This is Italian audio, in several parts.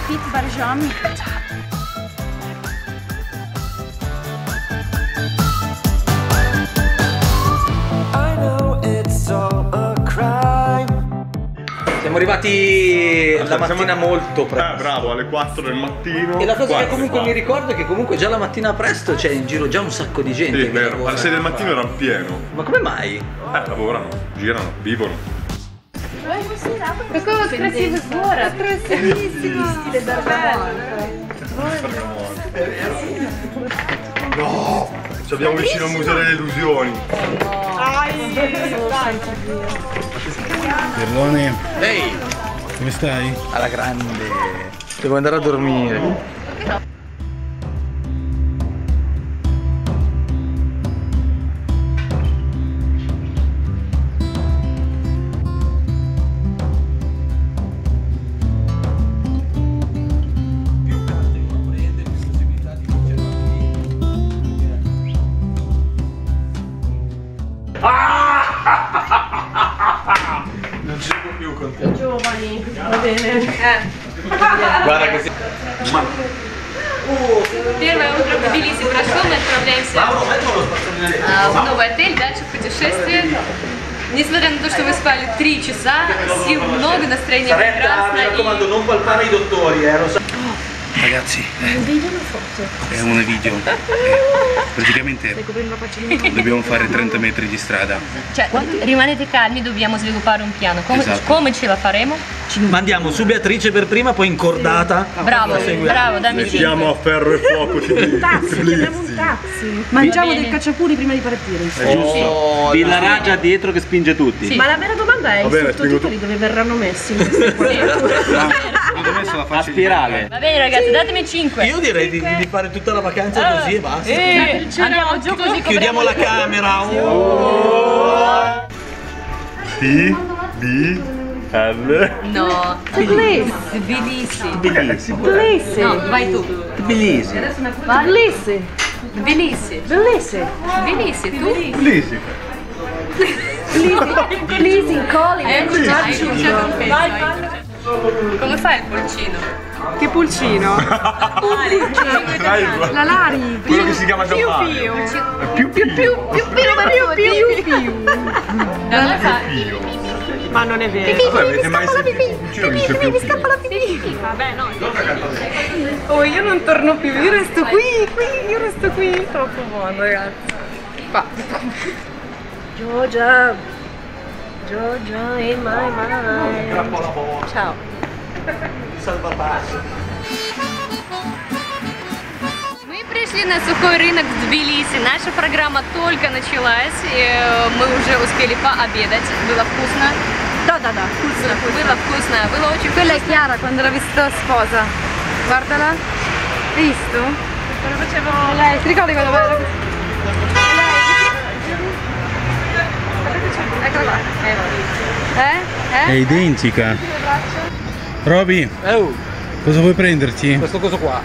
fit Barjami. Siamo arrivati la mattina molto presto. Bravo, alle 4 del mattino. E la cosa che 4, comunque mi ricordo è che comunque già la mattina presto c'è in giro già un sacco di gente. Sì, che vero. lavora. Alle 6 del mattino era pieno. Ma come mai? Lavorano, girano, vivono. Какой вот красивый город. Красивissimo. Stile No! Ci abbiamo vicino al Museo delle Illusioni. Perlone, Ehi, come stai? alla grande. Devo andare a dormire. Non ci sono più con te. Giovani, va bene. Guarda che si... Первое утро в Тбилиси прошло, мы отправляемся в новый отель, дальше в путешествие. Nessera на то, что мы spali 3 часа, сил много, настроение прекрасное. Mi raccomando, non palpare i dottori, lo so. Ragazzi, Un video o una foto? è un video. Praticamente dobbiamo fare 30 metri di strada. Cioè, rimanete calmi, dobbiamo sviluppare un piano. Come ce la faremo? Mandiamo su Beatrice per prima, poi in cordata. Bravo, bravo, dammi Mettiamo a ferro e fuoco. Chiamiamo un taxi. Mangiamo del cacciapuri prima di partire. Oh, Villa Raja dietro che spinge tutti. Sì. Ma la vera domanda è: i sottotitoli dove verranno messi in questa inquadratura? Ho messo la A faccia di... spirale. Va bene ragazzi, datemi 5. Io direi di fare tutta la vacanza così e basta. Andiamo giù così Chiudiamo la camera. T, B, L. No, Tbilisi. Tbilisi. Tbilisi. No, vai tu. Tbilisi. Tbilisi. Tbilisi. Tbilisi. Tbilisi, tu? Lisi. Tbilisi, Colin. Come fai il polcino? Che pulcino? La Lari. Quello che si chiama Giampaio. Più Come fai? Ma non è vero. Avete mai sentito un pulcino che dice più più? Vabbè, no. Oh, io non torno più, io resto qui, io resto qui. Troppo buono, ragazzi. Qua. Georgia in my mind. Ciao. Мы пришли на сухой рынок в Тбилиси. Наша программа только началась. И мы уже успели пообедать. Было вкусно. Да, вкусно. Было вкусно. Было очень Quella è вкусно. Chiara quando l'ha vista sposa. Guardala. Hai visto? Quando facevo... Lei, ti ricordi quando era così? Eccola qua. È identica. Roby, Oh, cosa vuoi prenderci? questo coso qua.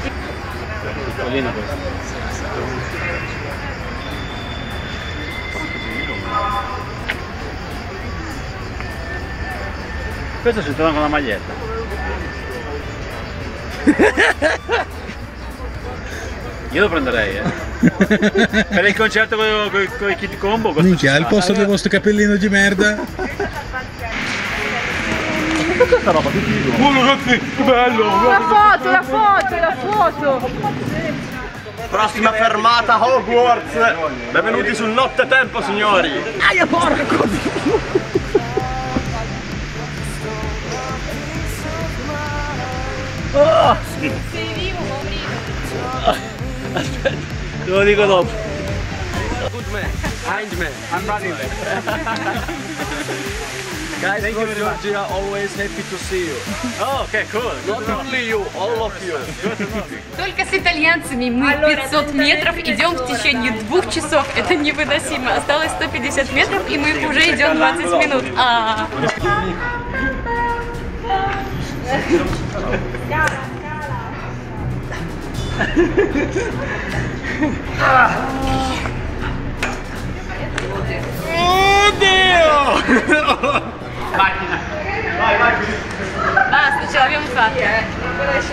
Questo si trova con la maglietta. Io lo prenderei, Per il concerto con i kit combo. Minchia, al posto del vostro capellino di merda. Questa roba che Ragazzi, che bello! La foto! Prossima fermata Hogwarts. Benvenuti sul nottetempo, signori. Aia, porco! Aspetta, te lo dico dopo. Good man, kind man, I'm running. Guys, thank you very much. Georgia, always happy to see you. Oh, okay, cool. Not only you, all of you. Только с итальянцами мы 500 метров идем в течение 2 часов. Это невыносимо. Осталось 150 метров, и мы уже идем 20 минут. Vai, vai. Basta, ce l'abbiamo fatta.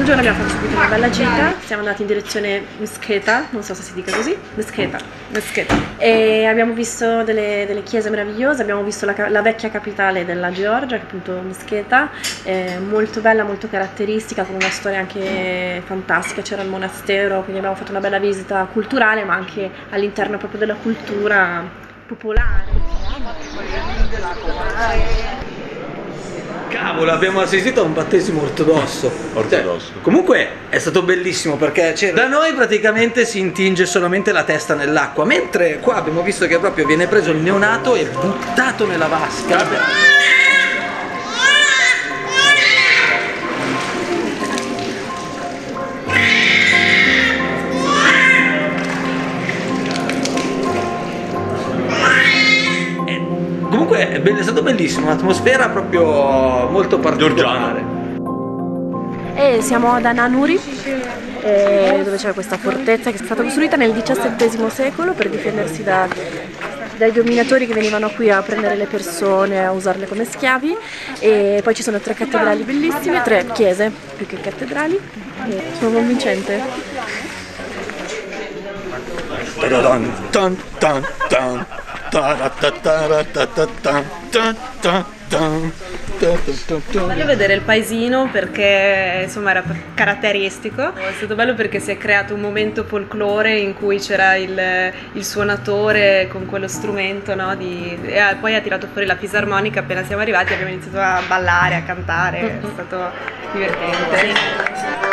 giorno abbiamo fatto subito una bella gita, siamo andati in direzione Mesketa, non so se si dica così, Mesketa. E abbiamo visto delle chiese meravigliose, abbiamo visto la vecchia capitale della Georgia, che è appunto Mesketa, molto bella, molto caratteristica, con una storia anche fantastica, c'era il monastero, quindi abbiamo fatto una bella visita culturale, ma anche all'interno proprio della cultura popolare. Cavolo, abbiamo assistito a un battesimo ortodosso. Comunque è stato bellissimo perché da noi praticamente si intinge solamente la testa nell'acqua, mentre qua abbiamo visto che proprio viene preso il neonato e buttato nella vasca. Comunque è stato bellissimo, un'atmosfera proprio molto particolare. E siamo ad Ananuri, dove c'è questa fortezza che è stata costruita nel XVII secolo per difendersi dai dominatori che venivano qui a prendere le persone, a usarle come schiavi. E poi ci sono 3 cattedrali bellissime, 3 chiese più che cattedrali. E sono convincente. Voglio vedere il paesino perché insomma era caratteristico. È stato bello perché si è creato un momento folklore in cui c'era il suonatore con quello strumento, no? E poi ha tirato fuori la fisarmonica. Appena siamo arrivati abbiamo iniziato a ballare, a cantare, è stato divertente.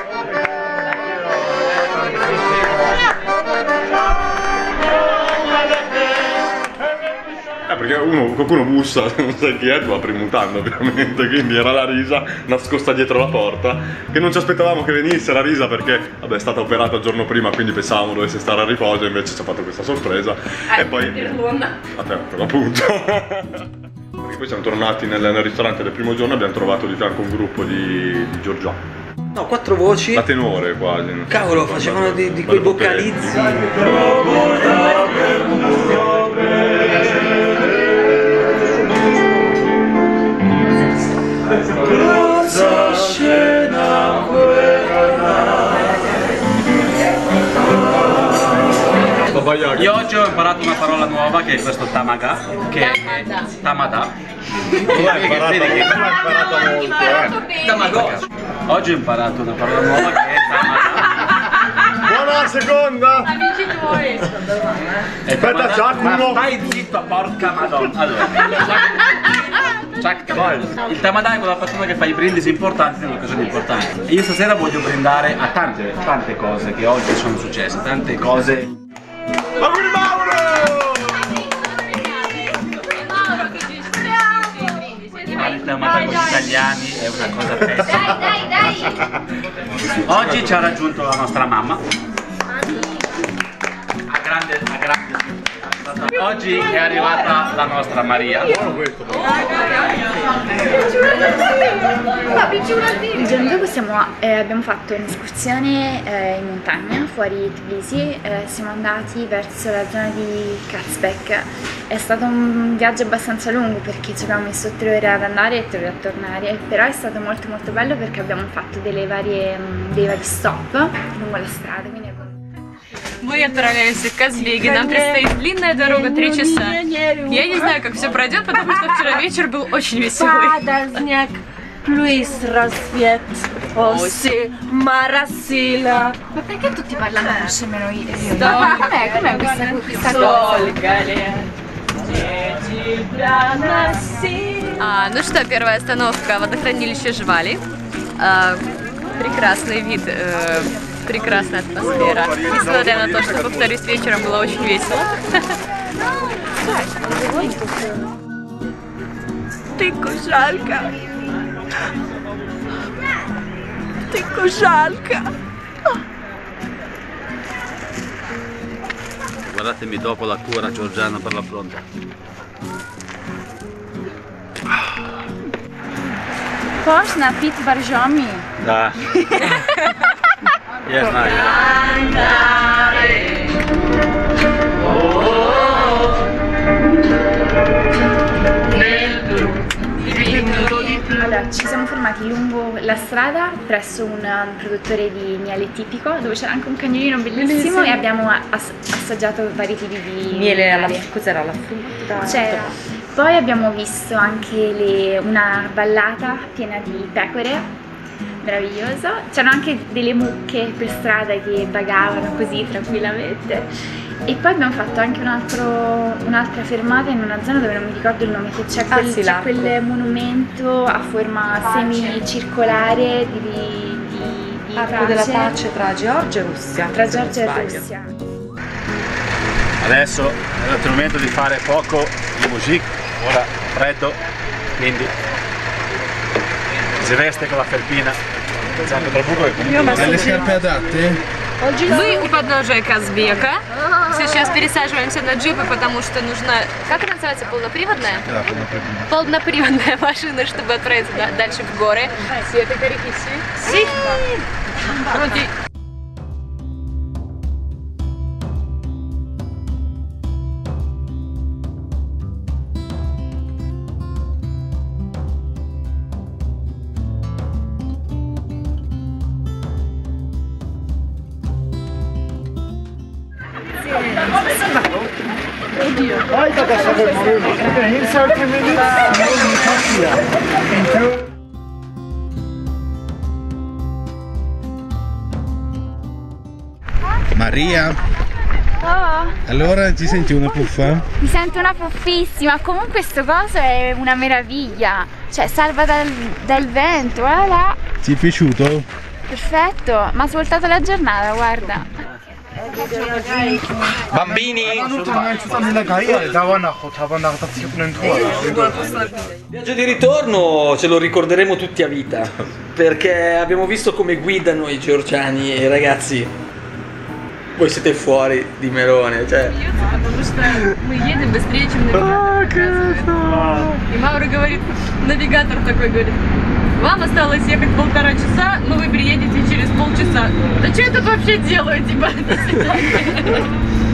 Perché qualcuno bussa, non sai chi è, tu apri mutanda ovviamente, quindi era la Risa nascosta dietro la porta, che non ci aspettavamo che venisse la Risa perché vabbè, è stata operata il giorno prima, quindi pensavamo dovesse stare a riposo, invece ci ha fatto questa sorpresa e poi appunto perché poi siamo tornati nel ristorante del primo giorno e abbiamo trovato di fianco un gruppo di georgiani. No, 4 voci. La tenore quasi. Cavolo, facevano di quei vocalizzi. Io oggi ho imparato una parola nuova che è questo tamaga, che è tamada. Oggi ho imparato una parola nuova che è tamada. Buona seconda! Amici tuoi! Aspetta, Giacomo! Stai zitto, porca madonna! Allora, il tamadà è quella persona che fa i brindisi importanti nelle occasioni importanti. E io stasera voglio brindare a tante cose che oggi sono successe, tante cose. Auguri Mauro! Fare il tamadà con gli italiani è una cosa pessima. Dai! Oggi ci ha raggiunto la nostra mamma. A grande. Oggi è arrivata la nostra Maria. Il giorno dopo abbiamo fatto un'escursione in montagna fuori Tbilisi, siamo andati verso la zona di Kazbek. È stato un viaggio abbastanza lungo perché ci abbiamo messo 3 ore ad andare e 3 ore a tornare, però è stato molto bello perché abbiamo fatto dei vari stop lungo la strada. Мы отправляемся в Казбеги, нам предстоит длинная дорога 3 часа. Я не знаю, как все пройдет, потому что вчера вечер был очень веселый. Luis Rasviet, Ossi, Marasila. Ma perché tutti parlano russo meno io? Com'è questa cosa? Ну что, первая остановка — водохранилище Жвали. Прекрасный вид, прекрасная атмосфера. Несмотря на то, что, повторюсь, вечером было очень весело. Ты кошалка. Ты кошалка. Guardatemi dopo la cura georgiana per la fronte. Можно пить боржоми? Da. Я знаю. Allora, ci siamo fermati lungo la strada presso un produttore di miele tipico, dove c'era anche un cagnolino bellissimo e abbiamo assaggiato vari tipi di Miele, cos'era la frutta? C'era. Poi abbiamo visto anche una vallata piena di pecore, meraviglioso. C'erano anche delle mucche per strada che vagavano così tranquillamente. E poi abbiamo fatto anche un'altra fermata in una zona dove non mi ricordo il nome, che c'è quel monumento a forma semicircolare di Arco della pace tra Georgia e Russia. Tra Georgia e Russia. Adesso è il momento di fare poco di musica, ora freddo, quindi si veste con la felpina. Delle scarpe adatte? Мы у подножия Казбека. Сейчас пересаживаемся на джипы, потому что нужна... Как это называется? Полноприводная? Да, полноприводная. Полноприводная машина, чтобы отправиться дальше в горы. Siete carichissimi? Sì! Pronti? Maria? Oh, Allora ti senti una puffa? mi sento una puffissima. Comunque questo coso è una meraviglia. Cioè, salva dal vento, voilà. Ti è piaciuto? Perfetto, mi ha svoltato la giornata, guarda. Bambini! Il viaggio di ritorno ce lo ricorderemo tutti a vita, perché abbiamo visto come guidano i georgiani e ragazzi, voi siete fuori di melone, cioè... Потому что мы едем быстрее, чем навигатор. И Маура говорит, навигатор такой говорит, вам осталось ехать 1,5 часа, но вы приедете через полчаса. Да что я тут вообще делаю, типа, до свидания.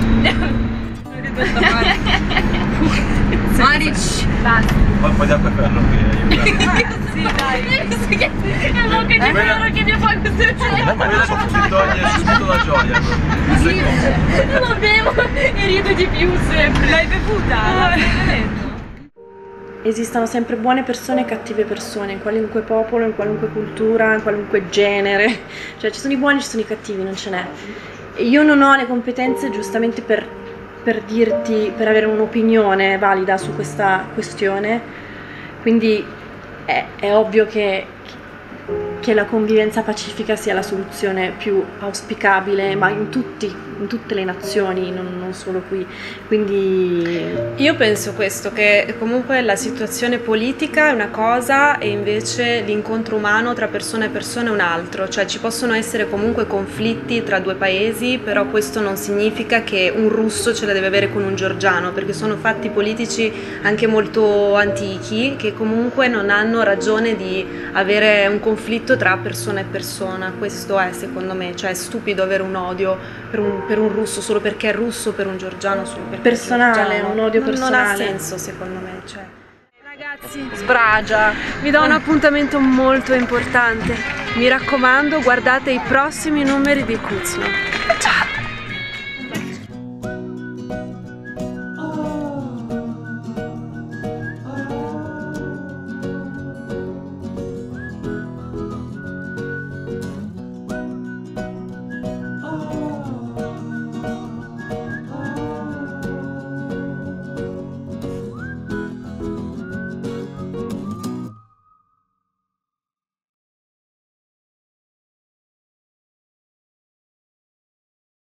Марич. Poi andiamo a ferro Sì, dai. È l'uomo che mi fa questo. ma adesso si toglie subito la gioia. Lo bevo e rido di più sempre. L'hai bevuta? Esistono sempre buone persone e cattive persone, in qualunque popolo, in qualunque cultura, in qualunque genere. Cioè ci sono i buoni e ci sono i cattivi, non ce n'è. E io non ho le competenze giustamente per dirti, per avere un'opinione valida su questa questione, quindi è ovvio che la convivenza pacifica sia la soluzione più auspicabile, ma in tutte le nazioni, non solo qui. Quindi io penso questo, che comunque la situazione politica è una cosa e invece l'incontro umano tra persona e persona è un altro, cioè ci possono essere comunque conflitti tra due paesi, però questo non significa che un russo ce la deve avere con un georgiano, perché sono fatti politici anche molto antichi che comunque non hanno ragione di avere un conflitto tra persona e persona. Questo è, secondo me, cioè è stupido avere un odio per un russo solo perché è russo, per un georgiano solo perché personale, è georgiano. un odio personale. Non ha senso, secondo me, cioè. Ragazzi, Sbragia, vi do un appuntamento molto importante. Mi raccomando, guardate i prossimi numeri di Kuzno. Ciao!